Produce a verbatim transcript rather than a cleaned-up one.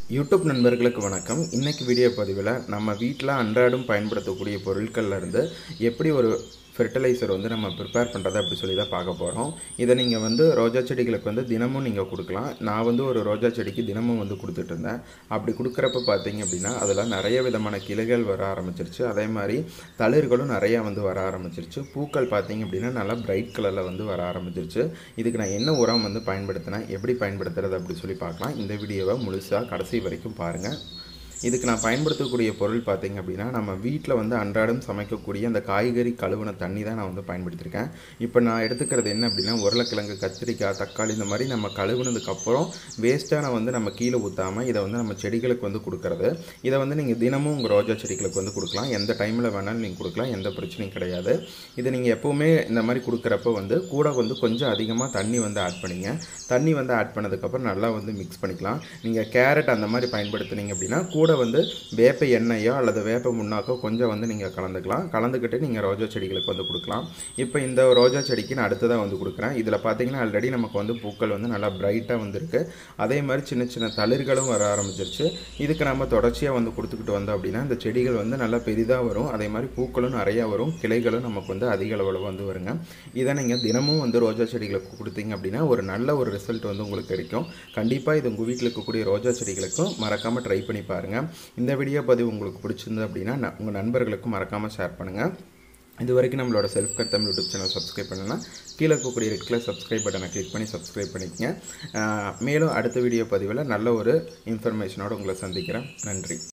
YouTube நண்பர்களுக்கு வணக்கம். இன்னைக்கு வீடியோ பதிவில் நம்ம வீட்டில் அன்றாடம் பயன்படுத்தக்கூடிய பொருட்கள்ல இருந்து எப்படி ஒரு ஃபெர்டிலைசர் வந்து நம்ம ப்ரிப்பேர் பண்ணுறது அப்படி சொல்லி தான் பார்க்க போகிறோம். இதை நீங்கள் வந்து ரோஜா செடிகளுக்கு வந்து தினமும் நீங்கள் கொடுக்கலாம். நான் வந்து ஒரு ரோஜா செடிக்கு தினமும் வந்து கொடுத்துட்டு இருந்தேன். அப்படி கொடுக்குறப்ப பார்த்தீங்க அப்படின்னா அதில் நிறைய விதமான கிளைகள் வர ஆரம்பிச்சிருச்சு. அதே மாதிரி தளிர்களும் நிறையா வந்து வர ஆரம்பிச்சிருச்சு. பூக்கள் பார்த்தீங்க அப்படின்னா நல்லா பிரைட் கலரில் வந்து வர ஆரம்பிச்சிருச்சு. இதுக்கு நான் என்ன உரம் வந்து பயன்படுத்தினேன், எப்படி பயன்படுத்துறது அப்படி சொல்லி பார்க்கலாம். இந்த வீடியோவை முழுசாக கடைசி வரைக்கும் பாருங்கள். இதுக்கு நான் பயன்படுத்தக்கூடிய பொருள் பார்த்திங்க அப்படின்னா நம்ம வீட்டில் வந்து அன்றாடம் சமைக்கக்கூடிய அந்த காய்கறி கழுவின தண்ணி தான் நான் வந்து பயன்படுத்தியிருக்கேன். இப்போ நான் எடுத்துக்கிறது என்ன அப்படின்னா உருளைக்கிழங்கு, கத்திரிக்காய், தக்காளி இந்த மாதிரி நம்ம கழுவுனதுக்கப்புறம் வேஸ்ட்டான வந்து நம்ம கீழே ஊற்றாமல் இதை வந்து நம்ம செடிகளுக்கு வந்து கொடுக்கறது. இதை வந்து நீங்கள் தினமும் உங்கள் ரோஜா செடிகளுக்கு வந்து கொடுக்கலாம். எந்த டைமில் வேணாலும் நீங்கள் கொடுக்கலாம், எந்த பிரச்சனையும் கிடையாது. இதை நீங்கள் எப்போவுமே இந்த மாதிரி கொடுக்குறப்ப வந்து கூட வந்து கொஞ்சம் அதிகமாக தண்ணி வந்து ஆட் பண்ணிங்க. தண்ணி வந்து ஆட் பண்ணதுக்கப்புறம் நல்லா வந்து மிக்ஸ் பண்ணிக்கலாம். நீங்கள் கேரட் அந்த மாதிரி பயன்படுத்துனீங்க அப்படின்னா கூட வந்து வேப்ப எண்ணெயோ அல்லது வேப்ப முன்னாக்கோ கொஞ்சம் வந்து நீங்கள் கலந்துக்கலாம். கலந்துக்கிட்டு நீங்கள் ரோஜா செடிகளுக்கு வந்து கொடுக்கலாம். இப்போ இந்த ரோஜா செடிக்கு நான் அடுத்ததாக வந்து கொடுக்குறேன். இதில் பார்த்தீங்கன்னா ஆல்ரெடி நமக்கு வந்து பூக்கள் வந்து நல்லா பிரைட்டாக வந்துருக்கு. அதே மாதிரி சின்ன சின்ன தளிர்களும் வர ஆரம்பிச்சிருச்சு. இதுக்கு நம்ம தொடர்ச்சியாக வந்து கொடுத்துக்கிட்டு வந்தோம் அப்படின்னா இந்த செடிகள் வந்து நல்லா பெரிதாக வரும். அதே மாதிரி பூக்களும் நிறையா வரும், கிளைகளும் நமக்கு வந்து அதிக அளவில் வந்து வருங்க. இதை நீங்கள் தினமும் வந்து ரோஜா செடிகளுக்கு கொடுத்தீங்க அப்படின்னா ஒரு நல்ல ஒரு ரிசல்ட் வந்து உங்களுக்கு கிடைக்கும். கண்டிப்பாக இது உங்கள் வீட்டில் இருக்கக்கூடிய ரோஜா செடிகளுக்கும் மறக்காமல் ட்ரை பண்ணி பாருங்கள். இந்த வீடியோ பதிவு உங்களுக்கு பிடிச்சிருந்தது அப்படின்னா உங்கள் நண்பர்களுக்கும் மறக்காமல் ஷேர் பண்ணுங்கள். இது வரைக்கும் நம்மளோட self care Tamil YouTube channel subscribe பண்ணலாம். கீழே இருக்கக்கூடிய ரெட் கலர் சப்ஸ்கிரைப் பட்டனை கிளிக் பண்ணி சப்ஸ்கிரைப் பண்ணிக்கங்க. மேலும் அடுத்த வீடியோ பதிவில் நல்ல ஒரு இன்ஃபர்மேஷனோடு உங்களை சந்திக்கிறேன். நன்றி.